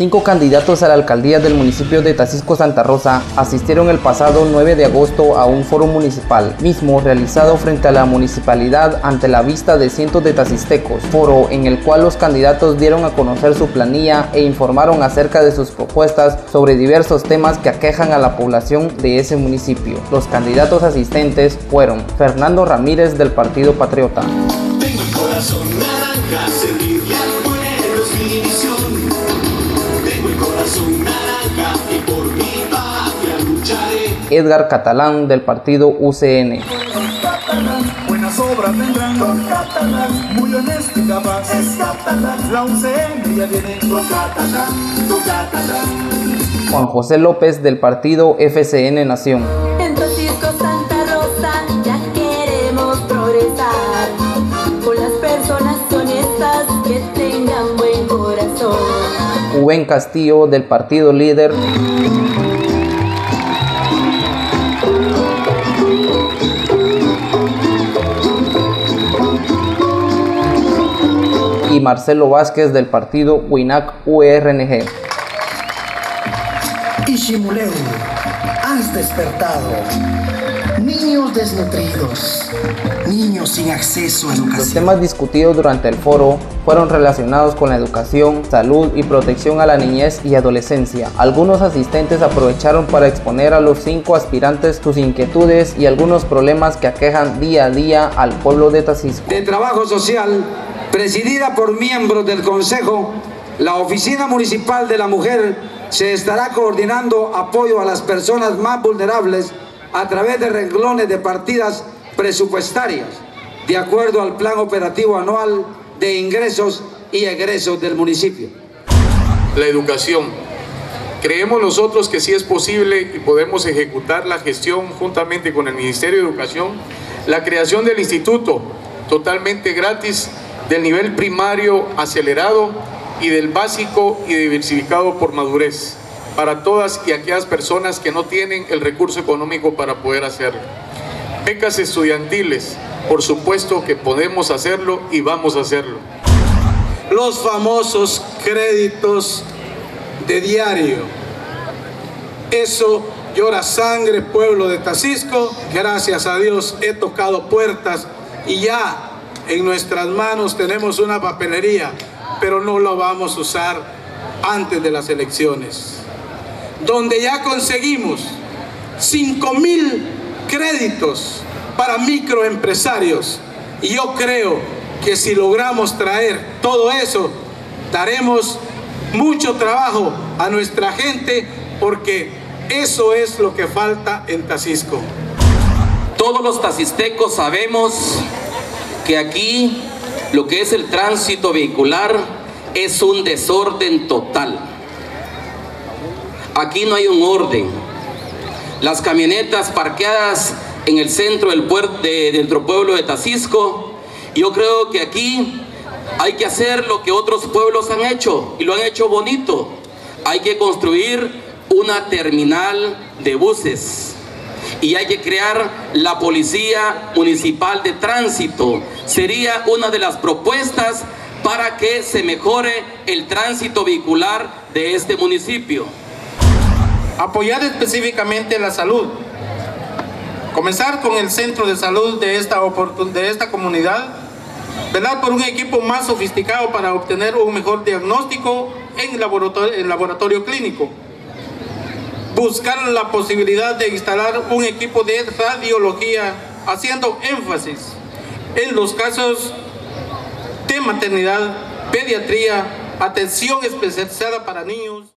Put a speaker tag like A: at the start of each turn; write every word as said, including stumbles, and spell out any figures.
A: Cinco candidatos a la alcaldía del municipio de Tacisco, Santa Rosa, asistieron el pasado nueve de agosto a un foro municipal, mismo realizado frente a la municipalidad ante la vista de cientos de tacistecos, foro en el cual los candidatos dieron a conocer su planilla e informaron acerca de sus propuestas sobre diversos temas que aquejan a la población de ese municipio. Los candidatos asistentes fueron Fernando Ramírez del Partido Patriota,
B: Tengo el corazón naranja, servirle al pueblo es mi misión. Tengo el corazón naranja y por mi patria lucharé.
A: Edgar Catalán del Partido U C N,
C: Buenas obras vendrán con Catalán, muy honesto y capaz es Catalán. La U C N ya viene con Catalán, con Catalán.
A: Juan José López del Partido F C N Nación,
D: En Tacisco, Santa Rosa ya queremos progresar con las personas honestas que tengan buen corazón.
A: Rubén Castillo del Partido Líder, y Marcelo Vázquez del Partido WINAC U R N G.
E: Ishimuleu, has despertado. Niños desnutridos, niños sin acceso a
A: Los
E: educación.
A: temas discutidos durante el foro fueron relacionados con la educación, salud y protección a la niñez y adolescencia. Algunos asistentes aprovecharon para exponer a los cinco aspirantes sus inquietudes y algunos problemas que aquejan día a día al pueblo de Tacisco.
F: De Trabajo Social, presidida por miembros del Consejo, la Oficina Municipal de la Mujer se estará coordinando apoyo a las personas más vulnerables a través de renglones de partidas presupuestarias, de acuerdo al Plan Operativo Anual de Ingresos y Egresos del municipio.
G: La educación. Creemos nosotros que sí es posible y podemos ejecutar la gestión juntamente con el Ministerio de Educación, la creación del instituto totalmente gratis del nivel primario acelerado y del básico y diversificado por madurez para todas y aquellas personas que no tienen el recurso económico para poder hacerlo. Becas estudiantiles, por supuesto que podemos hacerlo y vamos a hacerlo.
H: Los famosos créditos de diario. Eso llora sangre, pueblo de Tacisco. Gracias a Dios he tocado puertas y ya en nuestras manos tenemos una papelería, pero no lo vamos a usar antes de las elecciones. Donde ya conseguimos cinco mil créditos para microempresarios. Y yo creo que si logramos traer todo eso, daremos mucho trabajo a nuestra gente, porque eso es lo que falta en Tacisco.
I: Todos los tacistecos sabemos que aquí lo que es el tránsito vehicular es un desorden total. Aquí no hay un orden. Las camionetas parqueadas en el centro del puerto de, dentro pueblo de Tacisco, yo creo que aquí hay que hacer lo que otros pueblos han hecho y lo han hecho bonito. Hay que construir una terminal de buses y hay que crear la Policía Municipal de Tránsito. Sería una de las propuestas para que se mejore el tránsito vehicular de este municipio.
H: Apoyar específicamente la salud. Comenzar con el centro de salud de esta, de esta comunidad. Velar por un equipo más sofisticado para obtener un mejor diagnóstico en laboratorio, en laboratorio clínico. Buscar la posibilidad de instalar un equipo de radiología, haciendo énfasis en los casos de maternidad, pediatría, atención especializada para niños.